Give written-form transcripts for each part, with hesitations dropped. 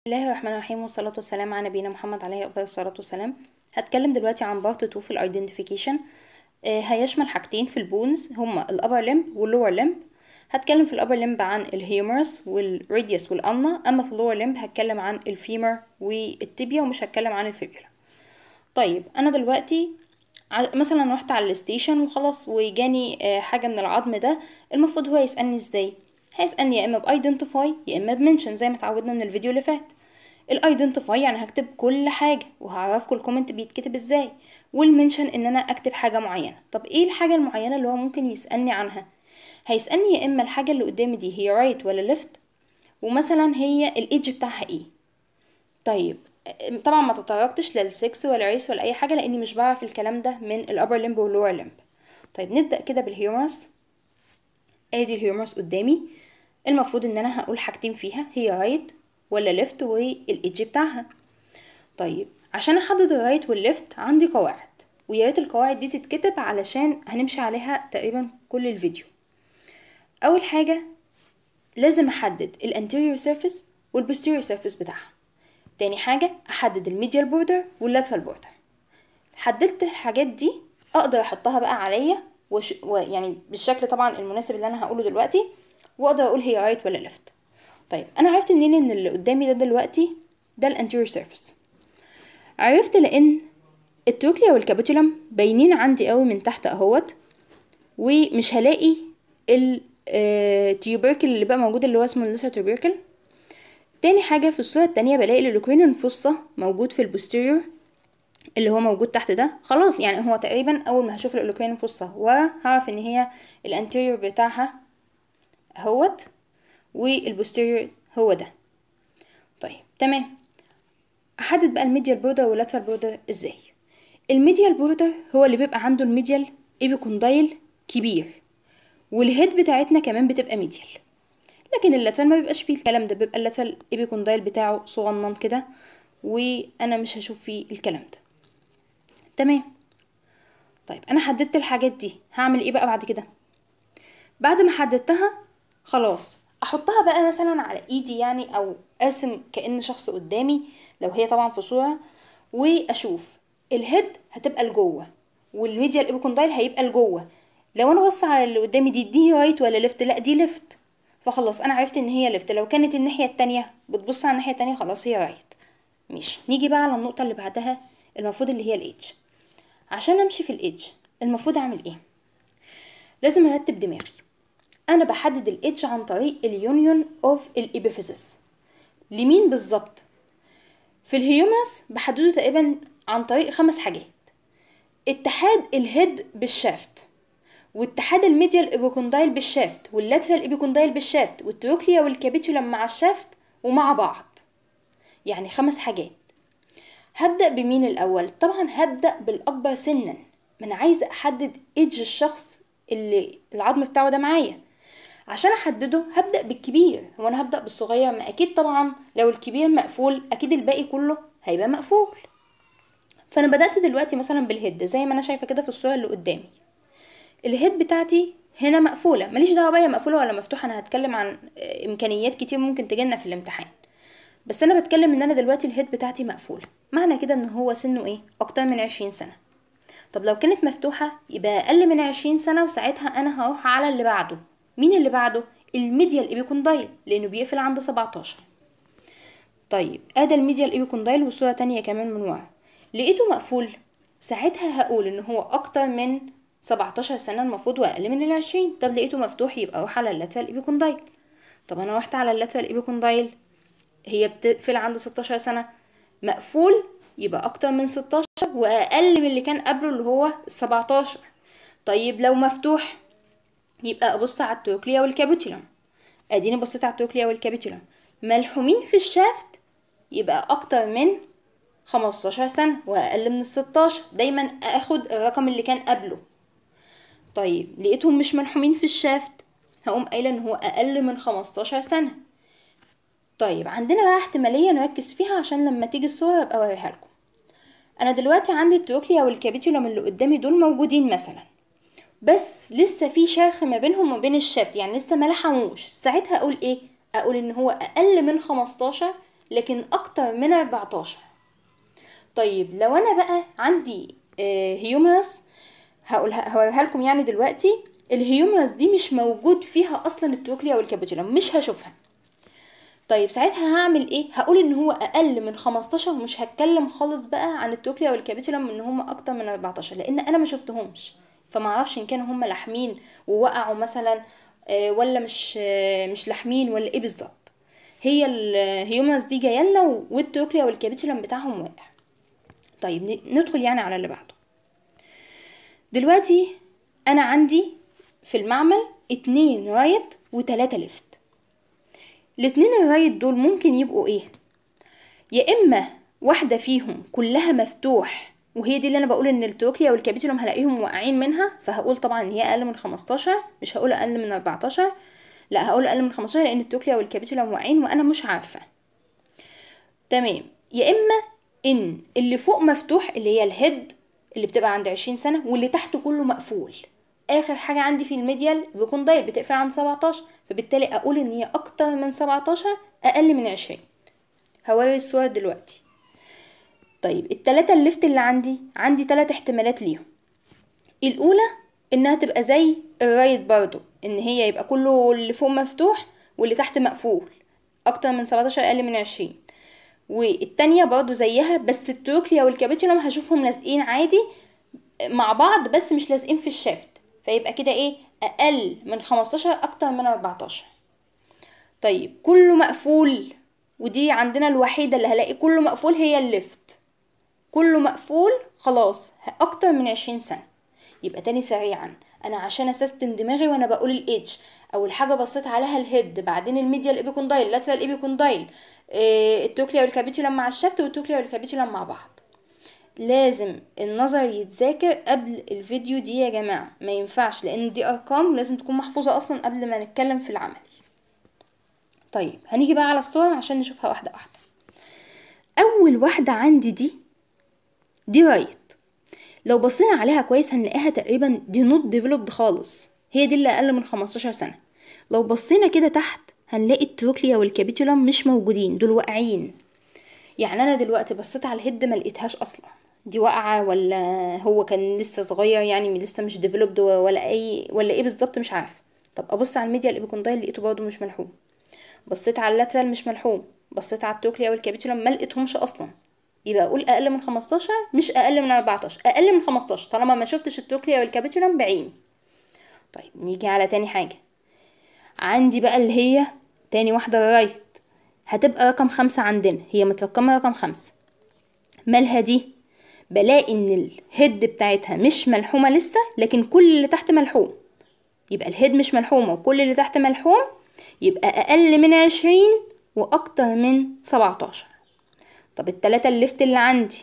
بسم الله الرحمن الرحيم والصلاة والسلام على نبينا محمد عليه أفضل الصلاة والسلام. هتكلم دلوقتي عن بارت 2 في الايدنتيفيكيشن. هيشمل حاجتين في البونز هما الابر لمب واللور لمب. هتكلم في الابر لمب عن الهيومرس والراديوس والالنا، اما في اللور لمب هتكلم عن الفيمر والتibia ومش هتكلم عن الفيبيولا. طيب انا دلوقتي مثلا رحت على الستيشن وخلاص وجاني حاجة من العظم ده. المفروض هو يسألني ازاي؟ هيسألني يا اما بايدنتيفاي يا اما بمنشن زي ما اتعودنا من الفيديو اللي فات. الايدنتيفاي يعني هكتب كل حاجة وهعرفكم الكومنت بيتكتب ازاي، والمنشن ان انا اكتب حاجة معينة. طب ايه الحاجة المعينة اللي هو ممكن يسألني عنها؟ هيسألني يا اما الحاجة اللي قدامي دي هي رايت ولا ليفت، ومثلا هي الايدج بتاعها ايه. طيب طبعا ما تطرقتش للسكس ولا ريس ولا اي حاجة لاني مش بعرف الكلام ده من الابر لمب واللور لمب. طيب نبدأ كده بالهيومرس. ادي الهيومرس قدامي، المفروض ان انا هقول حاجتين فيها هي رايت ولا ليفت والايدج بتاعها. طيب عشان احدد الرايت والليفت عندي قواعد، ويا ريت القواعد دي تتكتب علشان هنمشي عليها تقريبا كل الفيديو. اول حاجة لازم احدد الانتيريور سيرفيس والبوستيريور سيرفيس بتاعها. تاني حاجة احدد الميديال بوردر واللاترال بوردر. حددت الحاجات دي اقدر احطها بقى عليا يعني بالشكل طبعا المناسب اللي انا هقوله دلوقتي، واقدر اقول هي رايت ولا ليفت. طيب انا عرفت منين ان اللي قدامي ده دلوقتي ده الانتيريور سيرفيس؟ عرفت لان التروكليا والكابيتولم باينين عندي قوي من تحت اهوت، ومش هلاقي التيوبركل اللي بقى موجود اللي هو اسمه الليسر تيوبركل. تاني حاجة في الصورة التانية بلاقي الاوكرينيان فوسا موجود في البوستيريور اللي هو موجود تحت ده. خلاص يعني هو تقريبا اول ما هشوف الاوكرينيان فوسا وهعرف ان هي الانتيريور بتاعها اهوت والبوستيريور هو ده. طيب تمام، احدد بقى الميديال بوردر واللاترال بوردر ازاي؟ الميديال بوردر هو اللي بيبقى عنده الميديال ايبيكوندايل كبير، والهيد بتاعتنا كمان بتبقى ميديال. لكن اللاترال ما بيبقاش فيه الكلام ده، بيبقى اللاترال ايبيكوندايل بتاعه صغنن كده، وانا مش هشوف فيه الكلام ده. تمام. طيب انا حددت الحاجات دي، هعمل ايه بقى بعد كده؟ بعد ما حددتها خلاص احطها بقى مثلا على ايدي يعني، او ارسم كأن شخص قدامي لو هي طبعا في صورة، واشوف الهيد هتبقى لجوه والميديال ايبيكوندايل هيبقى لجوه. لو انا بص على اللي قدامي دي رايت ولا ليفت؟ لا دي ليفت، فخلاص انا عرفت ان هي ليفت. لو كانت الناحية التانية بتبص على الناحية التانية خلاص هي رايت. ماشي، نيجي بقى على النقطة اللي بعدها، المفروض اللي هي الايدج. عشان امشي في الايدج المفروض اعمل ايه؟ لازم ارتب دماغي. انا بحدد الايدج عن طريق اليونيون اوف الابيفيسس. لمين بالظبط؟ في الهيومرس بحدده تقريبا عن طريق 5 حاجات: اتحاد الهيد بالشافت، واتحاد الميديال ايبيكوندايل بالشافت، واللاترال ايبيكوندايل بالشافت، والتروكليا والكابيتولم مع الشافت ومع بعض. يعني 5 حاجات. هبدأ بمين الأول؟ طبعا هبدأ بالأكبر سنا، ما أنا عايزة أحدد إيدج الشخص اللي العظم بتاعه ده معايا. عشان أحدده هبدأ بالكبير. هو أنا هبدأ بالصغير؟ ما أكيد طبعا لو الكبير مقفول أكيد الباقي كله هيبقى مقفول. فأنا بدأت دلوقتي مثلا بالهيد زي ما أنا شايفة كده في الصورة اللي قدامي. الهيد بتاعتي هنا مقفولة، ماليش دعوة بقى مقفولة ولا مفتوحة، أنا هتكلم عن إمكانيات كتير ممكن تجيلنا في الامتحان، بس أنا بتكلم إن أنا دلوقتي الهيد بتاعتي مقفولة. معنى كده إن هو سنه إيه؟ أكتر من 20 سنة. طب لو كانت مفتوحة يبقى أقل من 20 سنة، وساعتها أنا هروح على اللي بعده. مين اللي بعده؟ الميديال ايبيكوندايل، لأنه بيقفل عند 17. طيب ادي الميديال ايبيكوندايل، والصورة تانية كمان من ورا لقيته مقفول، ساعتها هقول ان هو اكتر من 17 سنة المفروض، واقل من 20. طب لقيته مفتوح يبقى اروح على اللاترال ايبيكوندايل. طب انا رحت على اللاترال ايبيكوندايل هي بتقفل عند 16 سنة، مقفول يبقى اكتر من 16 واقل من اللي كان قبله اللي هو 17. طيب لو مفتوح يبقى ابص على التروكليا والكابيتولم. اديني بصيت على التروكليا والكابيتولم ملحومين في الشافت، يبقى اكتر من 15 سنة واقل من 16. دايما اخد الرقم اللي كان قبله. طيب لقيتهم مش ملحومين في الشافت، هقوم قايله ان هو اقل من 15 سنة. طيب عندنا بقى احتمالية نركز فيها عشان لما تيجي الصورة ابقى اوريها لكم. انا دلوقتي عندي التروكليا والكابيتولم اللي قدامي دول موجودين مثلا، بس لسه في شرخ ما بينهم وبين الشافت، يعني لسه ما لحموش. ساعتها اقول ايه؟ اقول ان هو اقل من 15 لكن اكتر من 14. طيب لو انا بقى عندي هيومرس، هوريها لكم يعني دلوقتي. الهيومرس دي مش موجود فيها اصلا التروكليا والكابيتولم، مش هشوفها. طيب ساعتها هعمل ايه؟ هقول ان هو اقل من 15، مش هتكلم خالص بقى عن التروكليا والكابيتولم ان هم اكتر من 14، لان انا ما شفتهمش، فما اعرفش ان كانوا هم لاحمين ووقعوا مثلا ولا مش لاحمين ولا ايه بالظبط. هي الهيومرس دي جايه لنا والتروكليا والكابيتولم بتاعهم واقع. طيب ندخل يعني على اللي بعده. دلوقتي انا عندي في المعمل 2 رايت و3 ليفت. الاتنين الرايت دول ممكن يبقوا ايه؟ يا اما واحدة فيهم كلها مفتوح، وهي دي اللي انا بقول ان التروكليا والكابيتولم هلاقيهم واقعين منها، فهقول طبعا ان هي اقل من 15، مش هقول اقل من 14، لا هقول اقل من 15 لان التروكليا والكابيتولم واقعين وانا مش عارفة. تمام. يا اما ان اللي فوق مفتوح اللي هي الهيد اللي بتبقى عند 20 سنة، واللي تحت كله مقفول. اخر حاجة عندي في الميديال بيكون دايل بتقفل عند 17، فبالتالي اقول ان هي اكتر من 17 اقل من 20. هوري الصور دلوقتي. طيب التلاتة الليفت اللي عندي 3 احتمالات ليهم. الاولى انها تبقى زي الرايت برضو، ان هي يبقى كله اللي فوق مفتوح واللي تحت مقفول، اكتر من 17 اقل من 20. والتانية برضو زيها، بس التروكليا والكابيتولم هشوفهم لازقين عادي مع بعض بس مش لازقين في الشافت، فيبقى كده ايه؟ اقل من 15 اكتر من 14. طيب كله مقفول، ودي عندنا الوحيدة اللي هلاقي كله مقفول هي الليفت. كله مقفول خلاص اكتر من 20 سنة. يبقى تاني سريعا، انا عشان اسيستم دماغي وانا بقول الايدج، اول حاجة بصيت عليها الهيد، بعدين الميديال ايبيكوندايل، لاترال ايبيكوندايل، التوكليا والكابيتولم مع الشفت والتوكليا والكابيتولم مع بعض. لازم النظر يتذاكر قبل الفيديو دي يا جماعة، ما ينفعش، لان دي ارقام لازم تكون محفوظة اصلا قبل ما نتكلم في العمل. طيب هنيجي بقى على الصور عشان نشوفها واحدة واحدة. اول واحدة عندي دي رايت. لو بصينا عليها كويس هنلاقيها تقريبا دي نوت ديفلوبد خالص، هي دي اللي اقل من 15 سنة. لو بصينا كده تحت هنلاقي التروكليا والكابيتولم مش موجودين، دول واقعين. يعني انا دلوقتي بصيت على الهيد ما لقيتهاش اصلا، دي واقعة ولا هو كان لسه صغير يعني لسه مش ديفلوبد ولا ايه بالظبط مش عارفه. طب ابص على الميديا الابيكوندايل لقيته برضه مش ملحوم، بصيت على اللاترال مش ملحوم، بصيت على التروكليا والكابيتولم ما لقيتهمش اصلا. يبقى اقول اقل من 15 مش اقل من 14، اقل من 15 طالما ما شفتش التروكليا والكابيتولم بعيني. طيب نيجي على تاني حاجة عندي بقى اللي هي تاني واحدة الرايت، هتبقى رقم 5 عندنا، هي مترقمة رقم 5. مالها دي؟ بلاقي ان الهيد بتاعتها مش ملحومة لسه، لكن كل اللي تحت ملحوم. يبقى الهيد مش ملحومة وكل اللي تحت ملحوم، يبقى اقل من 20 واكتر من 17. طب التلاتة الليفت اللي عندي،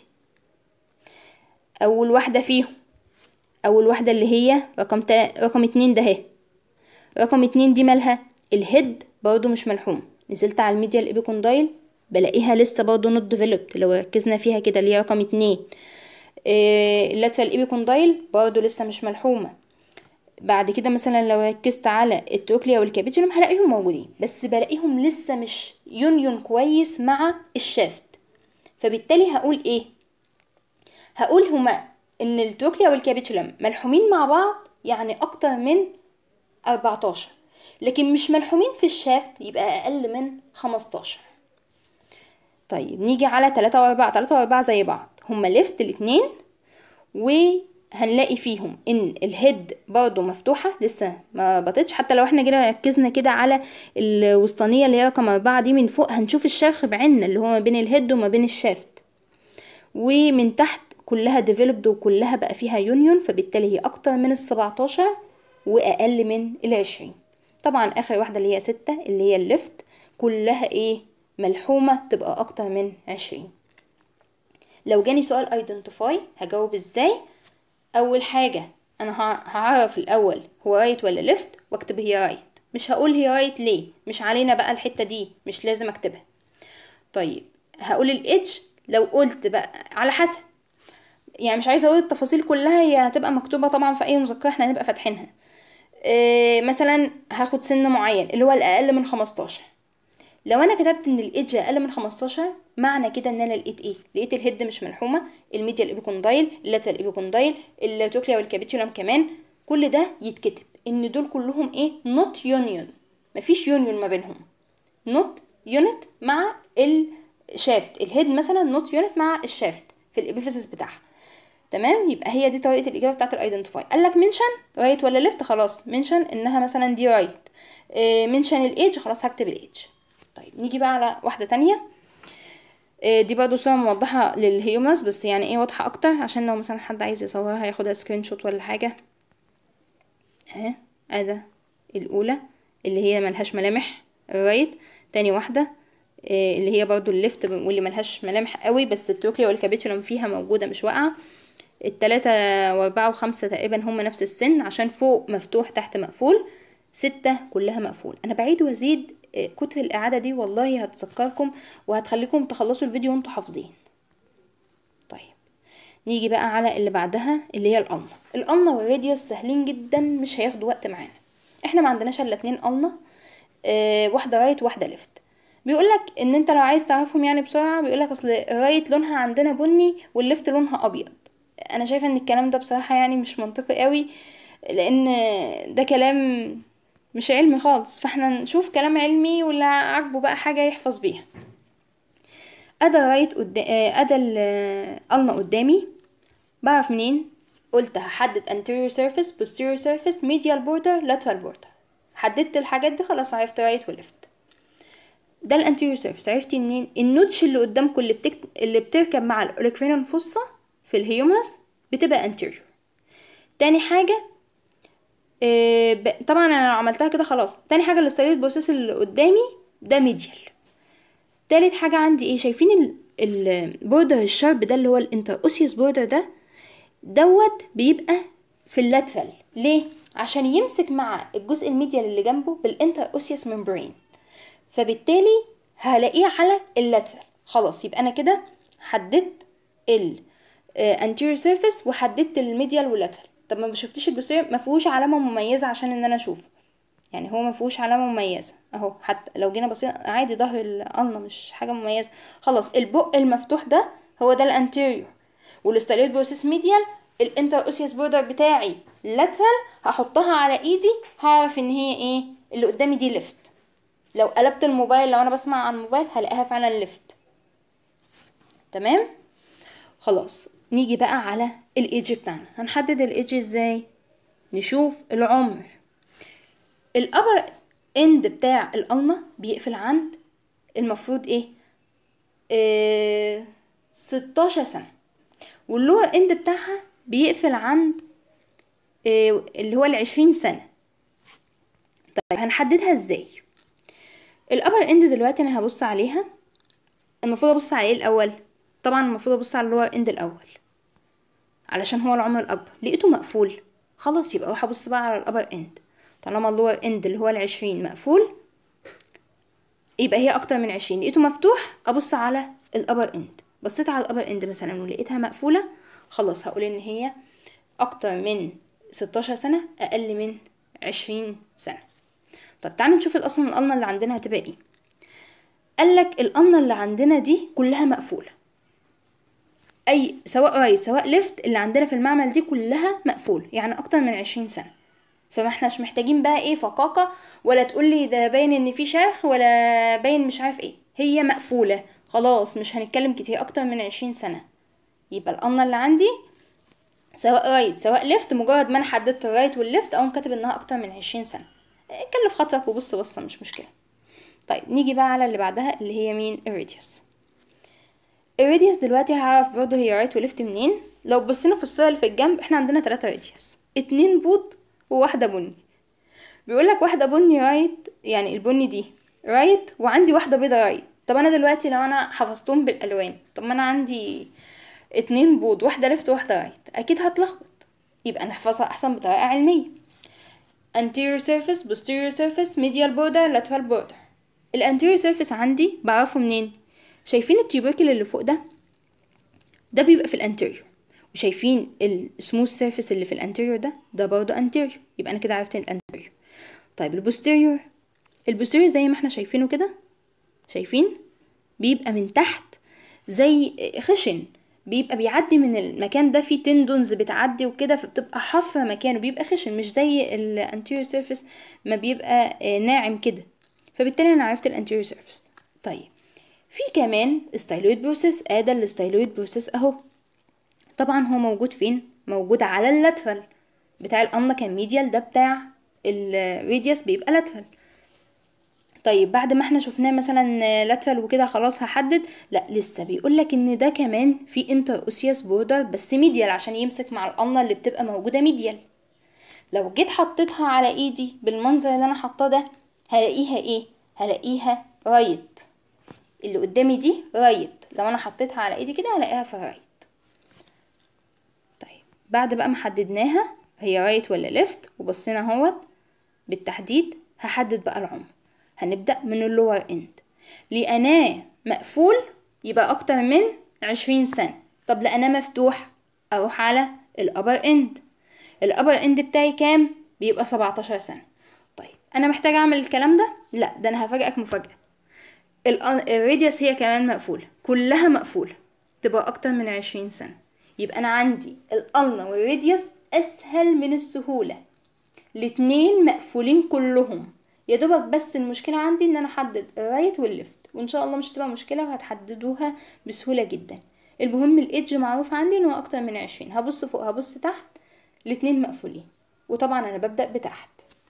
اول واحدة فيهم، اول واحدة اللي هي رقم 2 ده اهي. رقم 2 دي مالها؟ الهيد برضو مش ملحوم. نزلت على الميديا الابيكوندايل بلاقيها لسه برضو نوت ديفلوبد، لو ركزنا فيها كده اللي هي رقم 2. اللاترال ايبيكوندايل برضو لسه مش ملحومة. بعد كده مثلا لو ركزت على التروكليا والكابيتولم هلاقيهم موجودين، بس بلاقيهم لسه مش يونيون كويس مع الشافت. فبالتالي هقول ايه؟ هقول هما ان التروكليا والكابيتولم ملحومين مع بعض يعني اكتر من 14، لكن مش ملحومين في الشافت يبقى اقل من 15. طيب نيجي على 3 و4. 3 و4 زي بعض، هما ليفت الاتنين، وهنلاقي فيهم ان الهيد برضو مفتوحة لسه ما بطتش. حتى لو احنا جينا ركزنا كده على الوسطانية اللي هي رقم 4 دي من فوق هنشوف الشرخ بعيننا اللي هو ما بين الهيد وما بين الشافت. ومن تحت كلها ديفلوبد وكلها بقى فيها يونيون، فبالتالي هي اكتر من 17 واقل من 20. طبعا اخر واحدة اللي هي 6 اللي هي الليفت كلها ايه؟ ملحومة، تبقى اكتر من 20. لو جاني سؤال identify هجاوب ازاي؟ اول حاجة انا هعرف الاول هو رايت ولا ليفت واكتب هي رايت، مش هقول هي رايت ليه، مش علينا بقى الحتة دي مش لازم اكتبها. طيب هقول الاتش، لو قلت بقى على حسب، يعني مش عايزة اقول التفاصيل كلها، هي هتبقى مكتوبة طبعا في اي مذكرة احنا هنبقى فاتحينها. مثلا هاخد سن معين اللي هو الاقل من 15، لو انا كتبت ان الايدج اقل من 15 معنى كده ان انا لقيت ايه؟ لقيت الهيد مش ملحومه، الميديال ايبيكوندايل، اللاترال ايبيكوندايل، التوكليا والكابيتولم كمان، كل ده يتكتب ان دول كلهم ايه؟ نوت يونيون، مفيش يونيون ما بينهم. نوت يونت مع الشافت، الهيد مثلا نوت يونت مع الشافت في الابيفيسيس بتاعها. تمام، يبقى هي دي طريقه الاجابه بتاعه الايدنتيفاي. قال لك منشن رايت ولا ليفت، خلاص منشن انها مثلا دي رايت. منشن الايدج، خلاص هكتب الايدج. طيب نيجي بقى على واحده تانية. دي برضو صورة موضحة للهيومنز، بس يعني ايه واضحة اكتر عشان لو مثلا حد عايز يصورها ياخدها سكرين شوت ولا حاجة. اهي ادي الاولى اللي هي ملهاش ملامح الرايت، تاني واحدة اللي هي برضو الليفت واللي ملهاش ملامح قوي بس التروكليا والكابيتولم فيها موجودة مش واقعة. التلاتة واربعة وخمسة تقريبا هم نفس السن عشان فوق مفتوح تحت مقفول. ستة كلها مقفول. انا بعيد وازيد، كتر الاعادة دي والله هتذكركم وهتخليكم تخلصوا الفيديو وانتوا حافظين. طيب نيجي بقى على اللي بعدها اللي هي القلنة. القلنة والراديوس سهلين جدا مش هياخدوا وقت معانا. احنا ما عندناش الا 2 قلنة، واحدة رايت واحدة ليفت. بيقولك ان انت لو عايز تعرفهم يعني بسرعة، بيقولك اصل الرايت لونها عندنا بني والليفت لونها ابيض. انا شايفة ان الكلام ده بصراحة يعني مش منطقي قوي، لان ده كلام مش علمي خالص. فاحنا نشوف كلام علمي واللي عاجبه بقى حاجة يحفظ بيها. ادى رايت ادى القلنة قدامي، بعرف منين؟ قلت هحدد anterior surface posterior surface medial border lateral border. حددت الحاجات دي خلاص، عرفت رايت وليفت. ده الانتيريور سيرفيس. عرفتي منين؟ النوتش اللي قدامكم اللي بتركب مع الاوليكرينال فوسا في الهيومرس بتبقى انتيريور. تاني حاجه طبعا انا لو عملتها كده خلاص. تاني حاجه الاستايلوت بروسيس اللي قدامي ده ميديال. تالت حاجه عندي ايه؟ شايفين البوردر الشارب ده اللي هو الانتر اوسيوس بوردر ده دوت بيبقى في اللاترال. ليه؟ عشان يمسك مع الجزء الميديال اللي جنبه بالانتر اوسيوس ممبرين، فبالتالي هلاقيه على اللاترال. خلاص يبقى انا كده حددت ال anterior surface وحددت الميديال واللاترال. طب ما شفتيش البوستيريور؟ ما فيهوش علامه مميزه عشان ان انا اشوفه، يعني هو ما فيهوش علامه مميزه اهو. حتى لو جينا بصينا عادي ظهر القلنه مش حاجه مميزه. خلاص البق المفتوح ده هو ده الانتيريور، والاستاليت بروسيس ميديال. الانتر اوسيوس بوردر بتاعي لاترال، هحطها على ايدي هعرف ان هي ايه اللي قدامي دي ليفت. لو قلبت الموبايل، لو انا بسمع عن الموبايل هلاقيها فعلا ليفت. تمام. خلاص نيجي بقى على الايدج بتاعنا. هنحدد الايدج ازاي؟ نشوف العمر. الابر اند بتاع القلنة بيقفل عند المفروض ايه 16 سنة، واللور اند بتاعها بيقفل عند اللي هو 20 سنة. طيب هنحددها ازاي؟ الابر اند دلوقتي انا هبص عليها، المفروض ابص على ايه الاول؟ طبعا المفروض ابص على اللور اند الاول علشان هو العمر الاكبر. لقيته مقفول، خلاص يبقى اروح ابص بقى على الابر اند. طالما اللور اند اللي هو 20 مقفول يبقى هي اكتر من 20. لقيته مفتوح ابص على الابر اند. بصيت على الابر اند مثلا ولقيتها مقفولة، خلاص هقول ان هي اكتر من 16 سنة اقل من 20 سنة. طب تعالوا نشوف اصلا القلنة اللي عندنا هتبقى ايه. قالك القلنة اللي عندنا دي كلها مقفولة، اي سواء رايت سواء ليفت اللي عندنا في المعمل دي كلها مقفول، يعني اكتر من 20 سنة. فما احناش محتاجين بقى ايه فقاقة ولا تقولي ده باين ان في شرخ ولا باين مش عارف ايه، هي مقفولة خلاص. مش هنتكلم كتير، اكتر من 20 سنة. يبقى القلنة اللي عندي سواء رايت سواء ليفت، مجرد ما انا حددت الرايت والليفت اقوم كاتب انها اكتر من 20 سنة. كلف خاطرك وبص بصة مش مشكلة. طيب نيجي بقى على اللي بعدها اللي هي مين؟ الراديوس. الراديوس دلوقتي هعرف برضه هي رايت وليفت منين. لو بصينا في الصورة اللي في الجنب احنا عندنا 3 راديوس، 2 بيض وواحدة بني. بيقولك واحدة بني رايت، يعني البني دي رايت، وعندي واحدة بيضة رايت. طب انا دلوقتي لو انا حفظتهم بالالوان، طب ما انا عندي 2 بيض، واحدة ليفت وواحدة رايت، اكيد هتلخبط. يبقى نحفظها احسن بطريقة علمية. anterior surface posterior surface medial border lateral border. الانتيريور سيرفيس عندي بعرفه منين؟ شايفين التيوبركل اللي فوق ده بيبقى في الانتيريور، وشايفين السموث سيرفيس اللي في الانتيريور ده برضه انتيريور. يبقى انا كده عرفت الانتيريور. طيب البوستيريور زي ما احنا شايفينه كده شايفين بيبقى من تحت زي خشن، بيبقى بيعدي من المكان ده فيه تندونز بتعدي وكده، فبتبقى حفرة مكانه، بيبقى خشن مش زي الانتيريور سيرفيس ما بيبقى ناعم كده. فبالتالي انا عرفت الانتيريور سيرفيس. طيب في كمان ستايلويد بروسيس. ادي الستايلويد بروسيس اهو. طبعا هو موجود فين؟ موجود على اللاترال بتاع القمة، كان ميديال، ده بتاع الراديوس بيبقى لاترال. طيب بعد ما احنا شفناه مثلا لاترال وكده خلاص هحدد، لا لسه بيقولك ان ده كمان في انتر اوسيوس بوردر بس ميديال عشان يمسك مع القمة اللي بتبقى موجودة ميديال. لو جيت حطيتها على ايدي بالمنظر اللي انا حطاه ده هلاقيها ايه؟ هلاقيها رايت. اللي قدامي دي رايت، لو انا حطيتها على ايدي كده هلاقيها في رايت. طيب بعد بقى ما حددناها هي رايت ولا ليفت وبصينا اهوت بالتحديد، هحدد بقى العمر. هنبدأ من اللور اند. لقناه مقفول يبقى اكتر من 20 سنة. طب لقناه مفتوح اروح على الابر اند. الابر اند بتاعي كام؟ بيبقى 17 سنة. طيب انا محتاجة اعمل الكلام ده؟ لا، ده انا هفاجئك مفاجأة. الراديوس هي كمان مقفولة، كلها مقفولة، تبقى اكتر من 20 سنة. يبقى انا عندي الالنا والراديوس اسهل من السهولة، الاتنين مقفولين كلهم. يا دوبك بس المشكلة عندي ان انا احدد الرايت والليفت، وان شاء الله مش تبقى مشكلة وهتحددوها بسهولة جدا. المهم الايدج معروف عندي انه اكتر من 20. هبص فوق هبص تحت، الاتنين مقفولين. وطبعا انا ببدأ بتحت.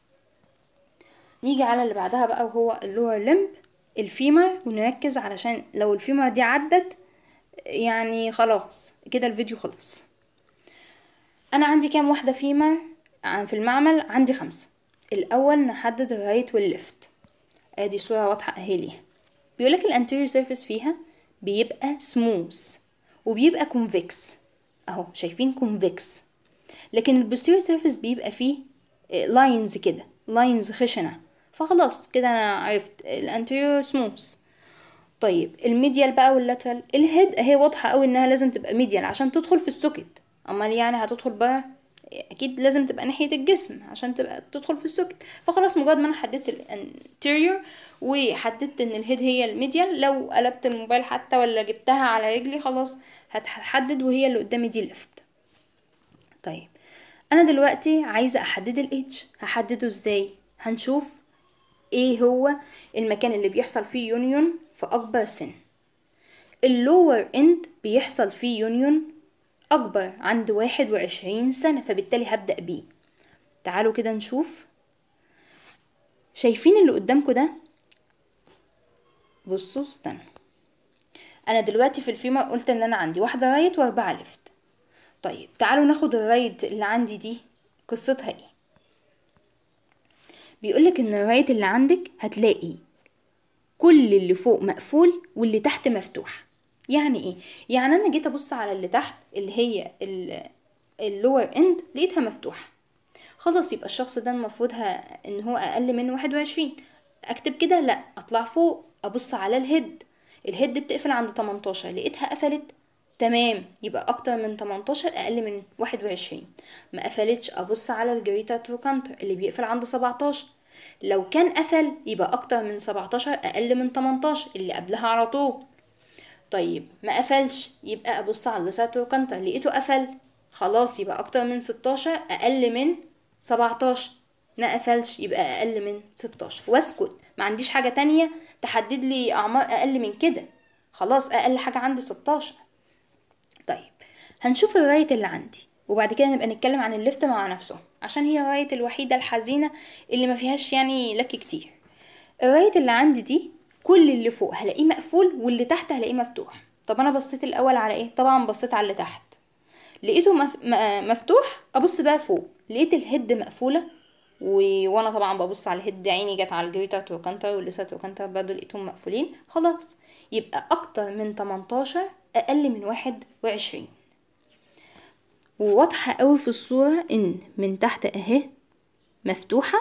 نيجي على اللي بعدها بقى وهو اللور لمب، الفيمر. ونركز علشان لو الفيمر دي عدت يعني خلاص كده الفيديو خلص. انا عندي كام واحدة فيمر في المعمل؟ عندي 5. الاول نحدد الرايت والليفت. ادي صورة واضحة اهي ليها. بيقولك الانتيريور سيرفيس فيها بيبقى سموث وبيبقى كونفكس اهو، شايفين كونفكس. لكن البوستيريور سيرفيس بيبقى فيه لاينز كده، لاينز خشنة. فخلاص كده انا عرفت الانتيريور سموث. طيب الميديال بقى واللاترال، الهيد اهي واضحة قوي انها لازم تبقى ميديال عشان تدخل في السوكت. امال يعني هتدخل بقى اكيد لازم تبقى ناحية الجسم عشان تبقى تدخل في السوكت. فخلاص مجرد ما انا حددت الانتيريور وحددت ان الهيد هي الميديال، لو قلبت الموبايل حتى ولا جبتها على رجلي خلاص هتحدد وهي اللي قدامي دي ليفت. طيب انا دلوقتي عايزة احدد الايدج. هحدده ازاي؟ هنشوف ايه هو المكان اللي بيحصل فيه يونيون في اكبر سن. اللور اند بيحصل فيه يونيون اكبر عند 21 سنة، فبالتالي هبدأ بيه. تعالوا كده نشوف. شايفين اللي قدامكم ده؟ بصوا استنوا. انا دلوقتي في الفيمر قلت ان انا عندي واحدة رايت و4 ليفت. طيب تعالوا ناخد الرايت اللي عندي دي قصتها ايه. بيقولك ان الرايت اللي عندك هتلاقي كل اللي فوق مقفول واللي تحت مفتوح. يعني ايه؟ يعني انا جيت ابص على اللي تحت اللي هي اللور اند لقيتها مفتوحة. خلاص يبقى الشخص ده المفروض ان هو اقل من 21. اكتب كده؟ لا، اطلع فوق ابص على الهيد. الهيد بتقفل عند 18، لقيتها قفلت تمام، يبقى اكتر من 18 اقل من 21. ما قفلتش ابص على الجريتا تروكانتر اللي بيقفل عند 17. لو كان قفل يبقى اكتر من 17 اقل من 18 اللي قبلها على طول. طيب ما قفلش يبقى ابص على الليساتروكانتر لقيته قفل، خلاص يبقى اكتر من 16 اقل من 17. ما قفلش يبقى اقل من 16 واسكت. ما عنديش حاجة تانية تحدد لي اعمار اقل من كده، خلاص اقل حاجة عندي 16. طيب هنشوف الرايت اللي عندي وبعد كده نبقى نتكلم عن الليفت مع نفسه، عشان هي الرايت الوحيدة الحزينة اللي ما فيهاش يعني لك كتير. الرايت اللي عندي دي كل اللي فوق هلاقيه مقفول واللي تحت هلاقيه مفتوح. طب انا بصيت الاول على ايه؟ طبعا بصيت على اللي تحت لقيته مفتوح. ابص بقى فوق لقيت الهيد مقفولة وانا طبعا ببص على الهيد عيني جت على الجريتا تروكانتر والليسا تروكانتر برضه لقيتهم مقفولين. خلاص يبقى اكتر من 18 اقل من 21. وواضحة قوي في الصورة ان من تحت اهي مفتوحة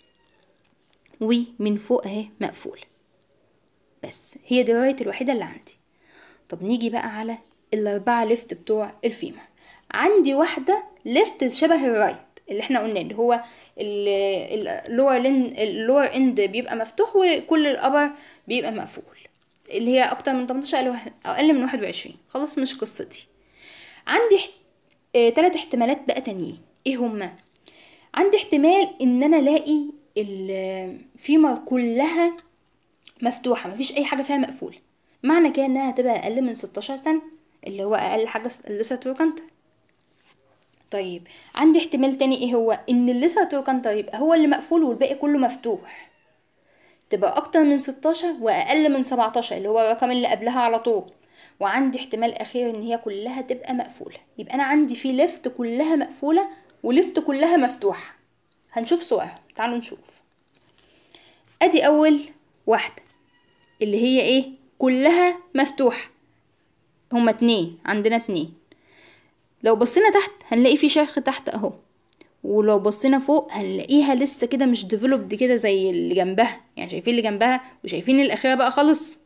ومن فوق اهي مقفولة. بس هي دي الرايت الوحيدة اللي عندي. طب نيجي بقى على ال4 ليفت بتوع الفيمر. عندي واحدة ليفت شبه الرايت اللي احنا قلنا اللي هو اللور اند بيبقى مفتوح وكل الابر بيبقى مقفول. اللي هي اكتر من 18 اقل من 21. خلاص مش قصتي. عندي 3 احتمالات بقى تانيين. ايه هما؟ عندي احتمال ان انا الاقي الفيمر كلها مفتوحة، مفيش اي حاجة فيها مقفولة، معنى كده انها هتبقى اقل من 16 سنة، اللي هو اقل حاجة الليسا تروكانتر. طيب عندي احتمال تاني، ايه هو؟ ان الليسا تروكانتر يبقى هو اللي مقفول والباقي كله مفتوح، تبقى اكتر من 16 واقل من 17 اللي هو الرقم اللي قبلها على طول. وعندي احتمال اخير ان هي كلها تبقى مقفولة. يبقى انا عندي في ليفت كلها مقفولة وليفت كلها مفتوحة. هنشوف صورها، تعالوا نشوف. ادي اول واحدة اللي هي ايه؟ كلها مفتوحة. هما 2، عندنا 2. لو بصينا تحت هنلاقي في شرخ تحت اهو، ولو بصينا فوق هنلاقيها لسه كده مش ديفلوبد كده زي اللي جنبها. يعني شايفين اللي جنبها وشايفين الاخيره بقى خالص.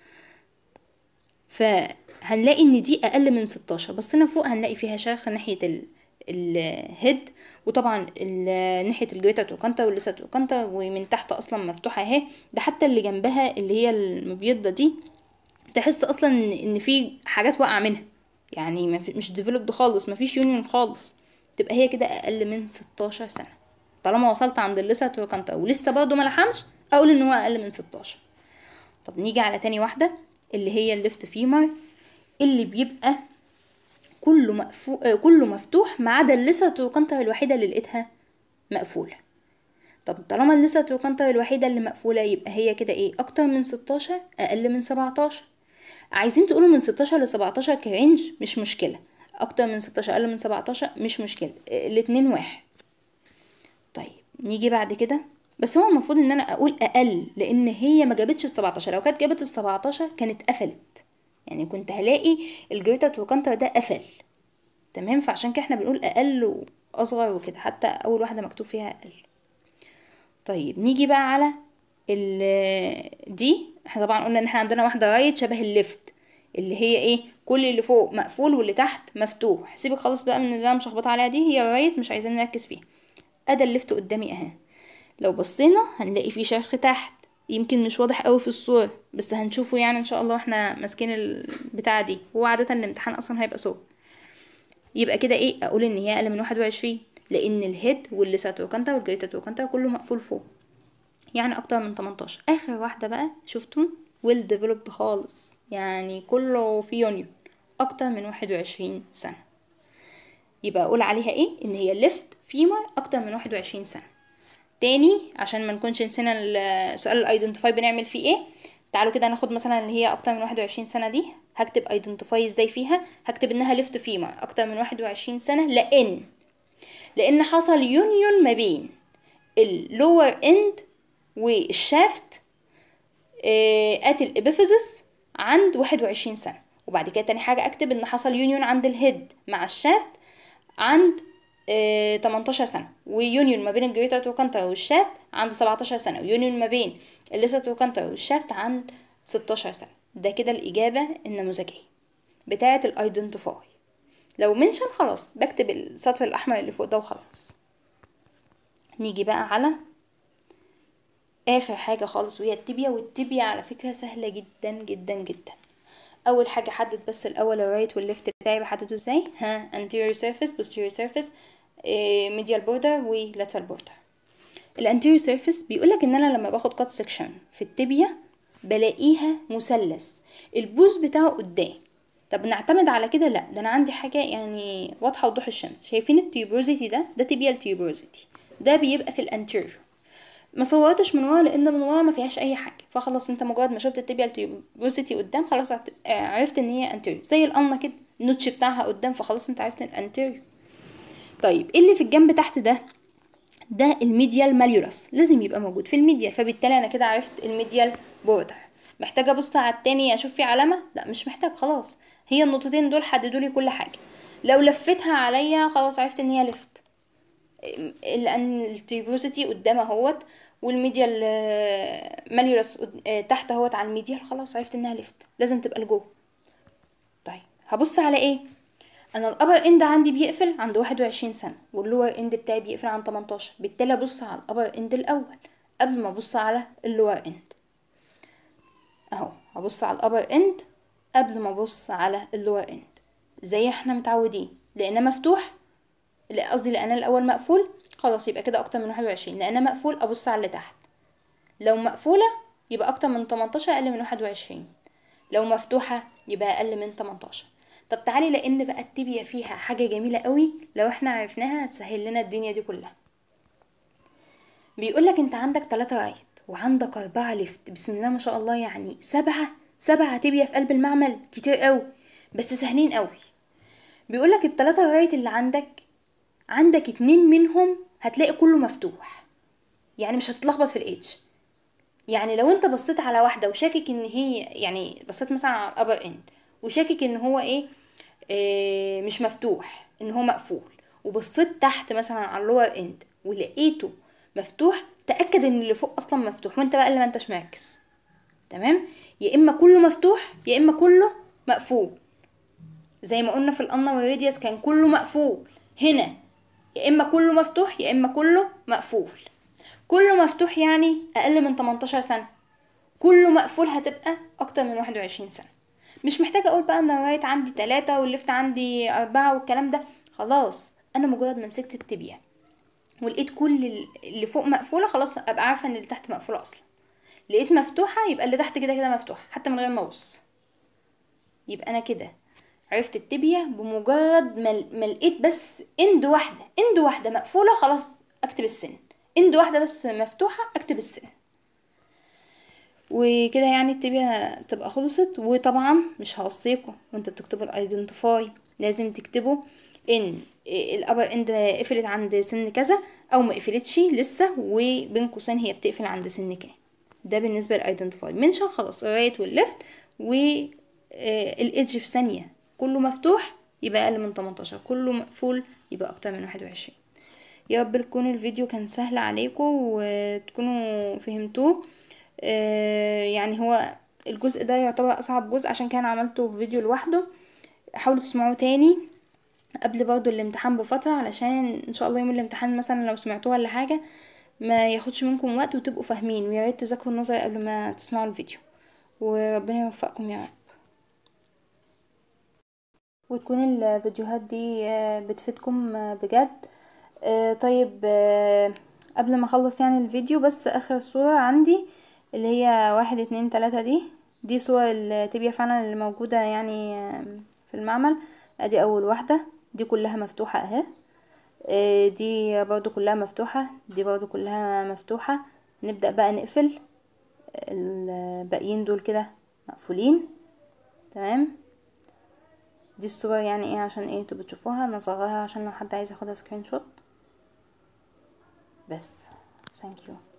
فهنلاقي ان دي اقل من 16. بصينا فوق هنلاقي فيها شرخ ناحيه الهيد، وطبعا ناحيه الجريتا تروكانتا والليسا تروكانتا، ومن تحت اصلا مفتوحه اهي. ده حتى اللي جنبها اللي هي المبيضه دي تحس اصلا ان في حاجات واقعه منها، يعني مش ديفلوبد خالص، مفيش يونيون خالص. تبقى هي كده اقل من 16 سنه. طالما وصلت عند الليسا تروكانتا ولسه برضه ما لحمش، اقول ان هو اقل من 16. طب نيجي على تاني واحده اللي هي الليفت فيمر، اللي بيبقى كله مفتوح ما عدا الليسا تروكانتا الوحيده اللي لقيتها مقفوله. طب طالما الليسا تروكانتا الوحيده اللي مقفوله، يبقى هي كده ايه؟ اكتر من 16 اقل من 17. عايزين تقولوا من 16 ل 17 كرينج مش مشكله، اكتر من 16 اقل من 17 مش مشكله، الاتنين واحد. طيب نيجي بعد كده، بس هو المفروض ان انا اقول اقل لان هي ما جابتش ال17. لو كانت جابت ال17 كانت قفلت، يعني كنت هلاقي الجريتا تروكانتر ده قفل. تمام، فعشان كده احنا بنقول اقل واصغر وكده، حتى اول واحده مكتوب فيها اقل. طيب نيجي بقى على دي. احنا طبعا قلنا ان احنا عندنا واحده رايت شبه الليفت، اللي هي ايه؟ كل اللي فوق مقفول واللي تحت مفتوح. سيبك خالص بقى من اللي انا مشخبطه عليها دي، هي رايت مش عايزين نركز فيها. ادي الليفت قدامي اهي. لو بصينا هنلاقي فيه شرخ تحت، يمكن مش واضح قوي في الصورة بس هنشوفه يعني ان شاء الله واحنا ماسكين البتاعة دي. هو عادة الامتحان اصلا هيبقى صور. يبقى كده ايه؟ اقول ان هي اقل من 21 لان الهيد والليسا تروكانتا والجريتا تروكانتا كله مقفول فوق، يعني اكتر من 18. اخر واحدة بقى شفتم ويل ديفلوبد خالص، يعني كله في يونيون اكتر من 21 سنة. يبقى اقول عليها ايه؟ ان هي ليفت فيمر اكتر من 21 سنة. تاني عشان ما نكونش نسينا سؤال الايدنتيفاي بنعمل فيه ايه. تعالوا كده ناخد مثلا اللي هي اكتر من 21 سنة دي. هكتب ايدنتيفاي ازاي فيها؟ هكتب انها ليفت فيمر اكتر من 21 سنة لان حصل يونيون ما بين اللور اند والشافت ات الابيفيزس عند 21 سنة. وبعد كده تاني حاجة اكتب ان حصل يونيون عند الهيد مع الشافت عند 18 سنة، ويونيون ما بين الجريتا تروكانتر والشافت عند 17 سنة، ويونيون ما بين الليسا تروكانتر والشافت عند 16 سنة. ده كده الإجابة النموذجية بتاعة الايدنتيفاي. لو منشن خلاص بكتب السطر الأحمر اللي فوق ده وخلاص. نيجي بقى على آخر حاجة خالص وهي التibia. والتibia على فكرة سهلة جدا جدا جدا. اول حاجه حدد بس الاول الرايت والليفت بتاعي بحدده ازاي. anterior surface posterior surface medial border و lateral border. الانتيريور سيرفيس بيقولك ان انا لما باخد كات سكشن في التibia بلاقيها مثلث، البوز بتاعه قدام. طب نعتمد على كده؟ لا، ده انا عندي حاجه يعني واضحه وضوح الشمس. شايفين التيوبروزيتي ده tibial tuberosity، ده بيبقى في الانتيريور. ما صورتش من ورا لان من ورا ما فيهاش اي حاجه، فخلاص انت مجرد ما شفت التيبيال تيوبروسيتي قدام خلاص عرفت ان هي انتيريور. زي القمه كده النوتش بتاعها قدام فخلاص انت عرفت الانتيريور. طيب ايه اللي في الجنب تحت ده الميديال ماليولس، لازم يبقى موجود في الميديال، فبالتالي انا كده عرفت الميديال بوردر. محتاجه ابص على التاني اشوف فيه علامه؟ لا مش محتاج، خلاص هي النقطتين دول حددوا لي كل حاجه. لو لفتها عليا خلاص عرفت ان هي لفت، لان التيوبروسيتي قدام اهوت والميديال ماليولس تحت اهوت على الميديال، خلاص عرفت انها ليفت، لازم تبقى لجوه. طيب هبص على ايه؟ انا الابر اند عندي بيقفل عند 21 سنه واللور اند بتاعي بيقفل عند 18، بالتالي ابص على الابر اند الاول قبل ما ابص على اللور اند. اهو هبص على الابر اند قبل ما ابص على اللور اند زي احنا متعودين. لانه مفتوح، لا قصدي لان الاول مقفول، خلاص يبقى كده اكتر من 21. لانه مقفول ابص على اللي تحت، لو مقفولة يبقى اكتر من 18 اقل من 21، لو مفتوحة يبقى اقل من 18. طب تعالي، لان بقى التبية فيها حاجة جميلة قوي لو احنا عرفناها هتسهل لنا الدنيا دي كلها. بيقولك انت عندك 3 رايت وعندك 4 ليفت، بسم الله ما شاء الله، يعني 7 تبية في قلب المعمل، كتير قوي بس سهلين قوي. بيقولك ال3 رايت اللي عندك 2 منهم هتلاقي كله مفتوح، يعني مش هتتلخبط في الايدج. يعني لو انت بصيت على واحدة وشاكك ان هي، يعني بصيت مثلا على الابر اند وشاكك ان هو مش مفتوح، ان هو مقفول، وبصيت تحت مثلا على اللور اند ولقيته مفتوح، تأكد ان اللي فوق اصلا مفتوح وانت بقى اللي ما انتش مركز. تمام، يا اما كله مفتوح يا اما كله مقفول. زي ما قلنا في الأنا والراديوس كان كله مقفول، هنا يا اما كله مفتوح يا اما كله مقفول. كله مفتوح يعني اقل من 18 سنة، كله مقفول هتبقى اكتر من 21 سنة. مش محتاجة اقول بقى ان الرايت عندي 3 والليفت عندي 4 والكلام ده، خلاص انا مجرد ما مسكت التبية ولقيت كل اللي فوق مقفولة خلاص ابقى عارفة ان اللي تحت مقفولة اصلا. لقيت مفتوحة يبقى اللي تحت كده كده مفتوح حتى من غير ما ابص. يبقى انا كده عرفت التبية بمجرد ما لقيت بس اند واحدة مقفولة خلاص اكتب السن، اند واحدة بس مفتوحة اكتب السن. وكده يعني التبية تبقى خلصت. وطبعا مش هوصيكم وانتوا بتكتبوا الايدنتيفاي لازم تكتبوا ان الابر اند قفلت عند سن كذا او ما قفلتش لسه، وبين قوسين هي بتقفل عند سن كام. ده بالنسبه للايدنتيفاي. منشن خلاص الرايت والليفت والايدج في ثانيه، كله مفتوح يبقى اقل من 18، كله مقفول يبقى اكتر من 21. يا رب يكون الفيديو كان سهل عليكم وتكونوا فهمتوه. يعني هو الجزء ده يعتبر اصعب جزء عشان كان عملته في فيديو لوحده. حاولوا تسمعوه تاني قبل برضو الامتحان بفترة، علشان ان شاء الله يوم الامتحان مثلا لو سمعتوه ولا حاجة ما ياخدش منكم وقت وتبقوا فاهمين. ويا ريت تذاكروا النظري قبل ما تسمعوا الفيديو، وربنا يوفقكم يا رب. وتكون الفيديوهات دي بتفيدكم بجد. طيب قبل ما اخلص يعني الفيديو، بس اخر صورة عندي اللي هي 1 2 3 دي صور التبية فعلا اللي موجودة يعني في المعمل. ادي اول واحدة، دي كلها مفتوحة اهي. دي برضو كلها مفتوحة، دي برضو كلها مفتوحة. نبدأ بقى نقفل الباقيين دول كده مقفولين. تمام، دي الصور يعني عشان انتوا بتشوفوها. انا صغرها عشان لو حد عايز ياخدها سكرين شوت بس. ثانك يو.